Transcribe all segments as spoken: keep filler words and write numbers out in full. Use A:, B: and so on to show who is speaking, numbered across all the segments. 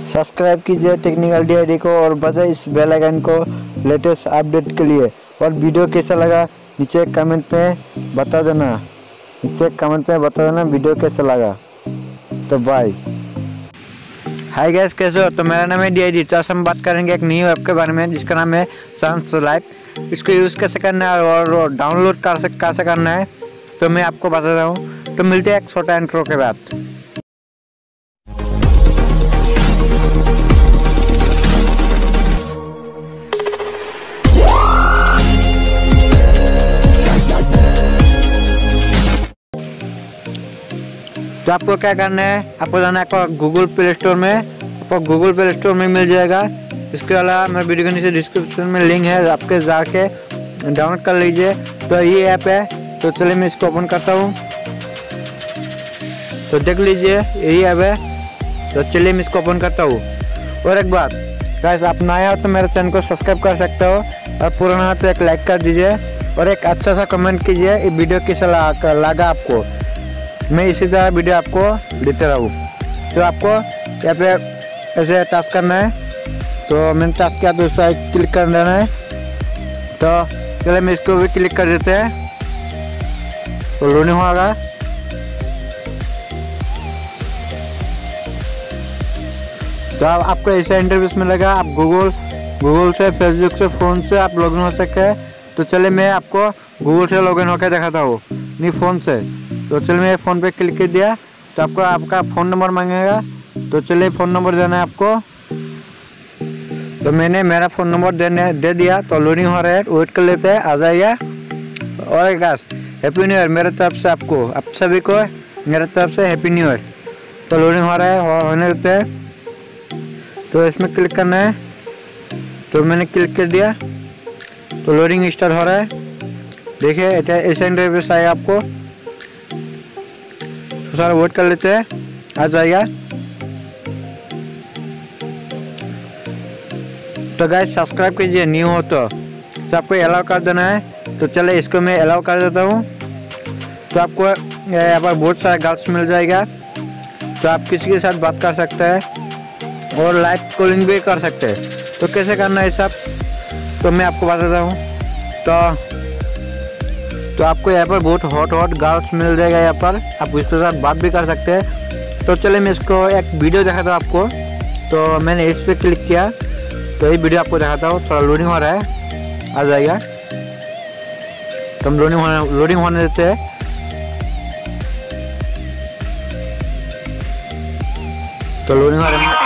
A: Subscribe कीजिए technical D I D को और बजाए इस बेल आइकन को लेटेस्ट अपडेट के लिए। और वीडियो कैसा लगा नीचे कमेंट में बता देना नीचे कमेंट में बता देना वीडियो कैसा लगा। तो बाय। हाय गाइस, कैसे हो? तो मेरा नाम है डी आई डी। तो आज हम बात करेंगे एक न्यू ऐप के बारे में जिसका नाम है सांस लाइव। इसको यूज़ कैसे करना है और डाउनलोड कर सक कैसे करना है तो मैं आपको बता रहा हूँ। तो मिलते हैं एक छोटा इंट्रो के बाद। तो आपको क्या करना है, आपको जाना है आपको गूगल प्ले स्टोर में। आपको गूगल प्ले स्टोर में मिल जाएगा। इसके अलावा मेरे वीडियो के नीचे डिस्क्रिप्शन में लिंक है, आपके जाके डाउनलोड कर लीजिए। तो ये ऐप है। तो चलिए मैं इसको ओपन करता हूँ। तो देख लीजिए यही ऐप है। तो चलिए मैं इसको ओपन करता हूँ। और एक बात गाइस, आप नए हो तो मेरे चैनल को सब्सक्राइब कर सकते हो और पुराना हो तो एक लाइक कर दीजिए और एक अच्छा सा कमेंट कीजिए ये वीडियो कैसा लगा आपको। मैं इसी तरह वीडियो आपको देते रहूँ। तो आपको यहाँ पे ऐसे टास्क करना है। तो मैंने टास्क किया तो उस पर क्लिक कर देना है। तो चलिए मैं इसको भी क्लिक कर देते हैं। तो लोडिंग होगा। तो आप, आपको ऐसा इंटरव्यूज मिलेगा। आप गूगल गूगल से, फेसबुक से, फ़ोन से आप लॉगिन हो सकते हैं। तो चलिए मैं आपको गूगल से लॉगिन होकर दिखाता हूँ, नहीं फ़ोन से। तो चलिए मैं फ़ोन पे क्लिक कर दिया। तो आपको आपका फ़ोन नंबर मांगेगा। तो चलिए फ़ोन नंबर देना है आपको। तो मैंने मेरा फ़ोन नंबर देने दे दिया। तो लोडिंग हो रहा है, वेट कर लेते हैं, आ जाएगा। और गाइस, हैप्पी न्यू ईयर मेरे तरफ से आपको, आप सभी को मेरे तरफ से हैप्पी न्यू ईयर। तो लोडिंग हो रहा है, हो, होने देते हैं। तो इसमें क्लिक करना है। तो मैंने क्लिक कर दिया। तो लोडिंग स्टार्ट हो रहा है। देखिए ऐसा इंटरव्यूस आएगा आपको। तो सारा वेट कर लेते हैं, आ जाएगा। तो गाइस सब्सक्राइब कीजिए न्यू हो तो, तो आपको अलाउ कर देना है। तो चले इसको मैं अलाउ कर देता हूँ। तो आपको यहाँ पर बहुत सारे गर्ल्स मिल जाएगा। तो आप किसी के साथ बात कर सकते हैं और लाइव कॉलिंग भी कर सकते हैं। तो कैसे करना है सब तो मैं आपको बताता हूँ। तो तो आपको यहाँ पर बहुत हॉट हॉट गर्ल्स मिल जाएगा। यहाँ पर आप उसके साथ बात भी कर सकते हैं। तो चलिए मैं इसको एक वीडियो दिखाता हूँ आपको। तो मैंने इस पर क्लिक किया। तो ये वीडियो आपको दिखाता हूँ। थोड़ा लोडिंग हो रहा है, आ जाएगा। तो हम लोडिंग होने लोडिंग होने देते हैं। तो लोडिंग हो रहा है।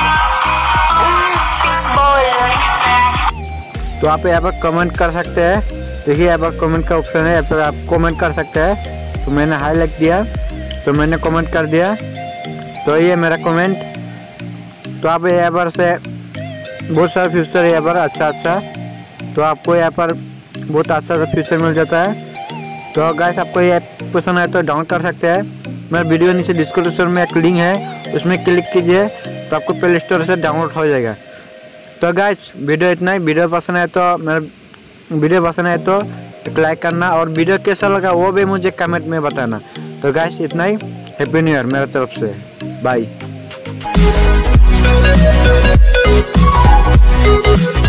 A: तो आप यहाँ पर कमेंट कर सकते हैं। देखिए यहाँ पर कमेंट का ऑप्शन है, यहाँ पर आप कमेंट कर सकते हैं। तो मैंने हाईलाइट दिया। तो मैंने कमेंट कर दिया। तो ये मेरा कमेंट। तो आप यहाँ पर से बहुत सारा फ्यूचर है यहाँ पर अच्छा अच्छा। तो आपको यहाँ पर बहुत अच्छा सा फ्यूचर मिल जाता है। तो गाइस आपको ये पसंद है तो डाउनलोड कर सकते हैं। मेरा वीडियो नीचे डिस्क्रिप्शन में एक लिंक है, उसमें क्लिक कीजिए तो आपको प्ले स्टोर से डाउनलोड हो जाएगा। तो गाइस वीडियो इतना ही। वीडियो पसंद है तो मेरा वीडियो पसंद है तो एक लाइक करना और वीडियो कैसा लगा वो भी मुझे कमेंट में बताना। तो गाइस इतना ही। हैप्पी न्यू ईयर मेरे तरफ से। बाय।